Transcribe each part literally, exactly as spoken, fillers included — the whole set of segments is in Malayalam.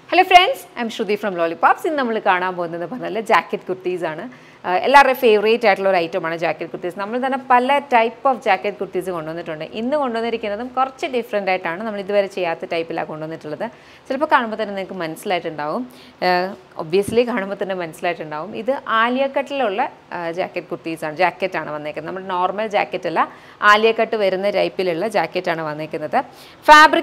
Hello friends, I am Shruti from Lollipops. In we will jacket kurtis. Everyone's favorite item is jacket kurtis. We have a type of jacket kurtis. We have a different type. We have a type of obviously, this is Alia cut jacket kurtis. Jacket is normal jacket. Alia cut type jacket. Fabric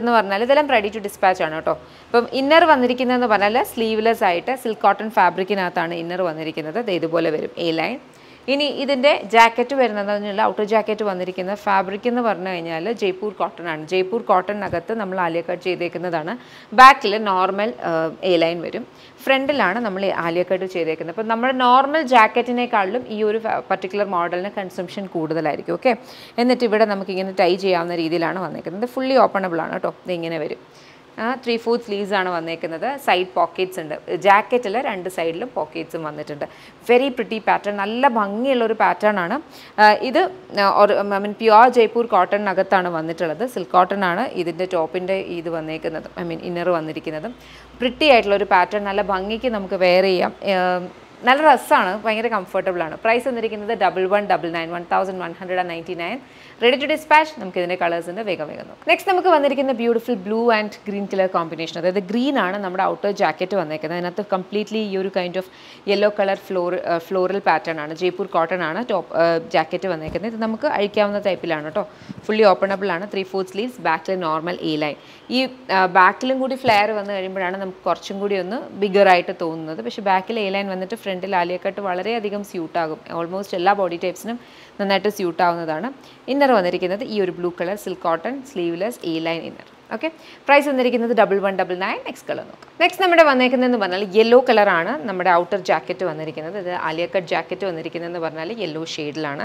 is ready to dispatch. Inner vandirikkunnu പറഞ്ഞാൽ sleeveless ആയിട്ട് silk cotton fabric നാത്താണ് inner വന്നിരിക്കുന്നത് ദേ ഇതുപോലെ വരും A line ഇനി ഇതിന്റെ ജാക്കറ്റ് വരുന്നതെന്നുള്ള ഔട്ടർ ജാക്കറ്റ് വന്നിരിക്കുന്ന ഫാബ്രിക് എന്ന് പറഞ്ഞു കഴിഞ്ഞാൽ ജയ്പൂർ കോട്ടൺ ആണ് ജയ്പൂർ കോട്ടൺ അകത്ത് നമ്മൾ ആലിയ കട്ട് ചെയ്തേക്കുന്നതാണ് ബാക്കിൽ നോർമൽ A line വരും ഫ്രണ്ടിലാണ് നമ്മൾ ആലിയ കട്ട് ചെയ്തേക്കുന്നത് അപ്പോൾ നമ്മുടെ നോർമൽ ജാക്കറ്റിനേക്കാളും ഈ ഒരു പർട്ടിക്കുലർ മോഡലിന് കൺസംപ്ഷൻ കൂടുതലായിരിക്കും ഓക്കേ എന്നിട്ട് ഇവിടെ നമുക്ക് ഇങ്ങനെ ടൈ ചെയ്യാവുന്ന രീതിയിലാണ് വന്നിരിക്കുന്നത് ഫുള്ളി ഓപ്പണബിൾ ആണ് ട്ടോ ഇത് ഇങ്ങനെ വരും three fourths sleeves ആണ് വന്നിരിക്കുന്നത് side pockets ഉണ്ട് ജാക്കറ്റിൽ രണ്ട് സൈഡിലും പോക്കറ്റ്സും വന്നിട്ടുണ്ട് very pretty pattern നല്ല ഭംഗിയുള്ള ഒരു പാറ്റേൺ ആണ് ഇത് I mean pure Jaipur cotton അകത്താണ് വന്നിട്ടുള്ളത് silk cotton ആണ് ഇതിന്റെ ടോപ്പിന്റെ ഇത് വന്നിരിക്കുന്നത് I mean inner വന്നിരിക്കുന്നത് pretty ആയിട്ടുള്ള ഒരു പാറ്റേൺ നല്ല ഭംഗിക്ക് നമുക്ക് വെയർ ചെയ്യാം നല്ല രസമാണ് ഭയങ്കര കംഫർട്ടബിൾ ആണ് പ്രൈസ് വന്നിരിക്കുന്നത് one one nine nine one one nine nine ready to dispatch നമുക്ക് ഇതിന്റെ കളേഴ്സ് ഉണ്ട് വേഗം വേഗം നോക്കാം നെക്സ്റ്റ് നമുക്ക് വന്നിരിക്കുന്ന beautiful blue and green colour combination അതായത് ഗ്രീൻ ആണ് നമ്മുടെ ഔട്ടർ ജാക്കറ്റ് വന്നിരിക്കുന്നത് അതിനകത്ത് കംപ്ലീറ്റ്ലി ഈ ഒരു kind of yellow colour floor floral pattern ആണ് ജയ്പൂർ കോട്ടൺ ആണ് ടോപ്പ് ജാക്കറ്റ് വന്നിരിക്കുന്നത് ഇത് നമുക്ക് അഴിക്കാവുന്ന ടൈപ്പിലാണ് കേട്ടോ ഫുള്ളി ഓപ്പണബിൾ ആണ് three fourths സ്ലീവ്സ് ബാക്കിൽ നോർമൽ A line ഈ ബാക്കിലും കൂടി ഫ്ലെയർ വന്നു കഴിയുമ്പോഴാണ് നമുക്ക് കുറച്ചും കൂടി ഒന്ന് ബിഗർ ആയിട്ട് തോന്നുന്നത് പക്ഷേ ബാക്കിൽ A line വന്നിട്ട് ഫ്രണ്ടിൽ ആലിയ കട്ട് വളരെയധികം സ്യൂട്ട് ആകും ഓൾമോസ്റ്റ് എല്ലാ ബോഡി ടൈപ്സിനും നന്നായിട്ട് സ്യൂട്ട് ആവുന്നതാണ് ഇന്നർ വന്നിരിക്കുന്നത് ഈ ഒരു blue colour silk cotton sleeveless A line inner okay price വന്നിരിക്കുന്നത് one one nine nine next colour നോക്കാം നെക്സ്റ്റ് നമ്മുടെ വന്നിരിക്കുന്നതെന്ന് പറഞ്ഞാൽ യെല്ലോ കളറാണ് നമ്മുടെ ഔട്ടർ ജാക്കറ്റ് വന്നിരിക്കുന്നത് ഇത് ആലിയ കട്ട് ജാക്കറ്റ് വന്നിരിക്കുന്നതെന്ന് പറഞ്ഞാൽ യെല്ലോ ഷെയ്ഡിലാണ്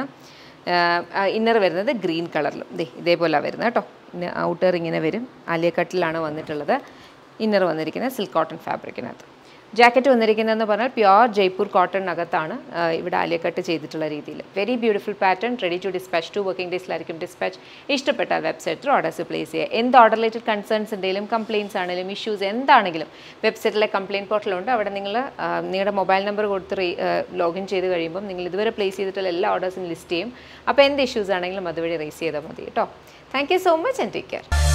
ഇന്നർ വരുന്നത് ഗ്രീൻ കളറിലും ദേ ഇതേപോലെ വരുന്നത് കേട്ടോ ഔട്ടർ ഇങ്ങനെ വരും ആലിയ കട്ടിലാണ് വന്നിട്ടുള്ളത് ഇന്നർ വന്നിരിക്കുന്നത് സിൽക്ക് കോട്ടൺ ഫാബ്രിക്കിനകത്ത് ജാക്കറ്റ് വന്നിരിക്കുന്നതെന്ന് പറഞ്ഞാൽ പ്യുവർ ജയ്പൂർ കോട്ടൺ അകത്താണ് ഇവിടെ ആലിയ കട്ട് ചെയ്തിട്ടുള്ള രീതിയിൽ very beautiful pattern ready to dispatch two working ഡേയ്സിലായിരിക്കും ഡിസ്പാച്ച് ഇഷ്ടപ്പെട്ട വെബ്സൈറ്റിൽ ഓർഡേഴ്സ് പ്ലേസ് ചെയ്യുക എന്ത് ഓർഡർ റിലേറ്റഡ് കൺസേൺസ് എന്തെങ്കിലും കംപ്ലയിൻസ് ആണെങ്കിലും ഇഷ്യൂസ് എന്താണെങ്കിലും വെബ്സൈറ്റിലെ കംപ്ലയിൻറ്റ് പോർട്ടലുണ്ട് അവിടെ നിങ്ങൾ നിങ്ങളുടെ മൊബൈൽ നമ്പർ കൊടുത്ത് ലോഗിൻ ചെയ്ത് കഴിയുമ്പോൾ നിങ്ങൾ ഇതുവരെ പ്ലേസ് ചെയ്തിട്ടുള്ള എല്ലാ ഓർഡേഴ്സും ലിസ്റ്റ് ചെയ്യും അപ്പോൾ എന്ത് ഇഷ്യൂസ് ആണെങ്കിലും അതുവഴി റേസ് ചെയ്താൽ മതി കേട്ടോ thank you so much and take care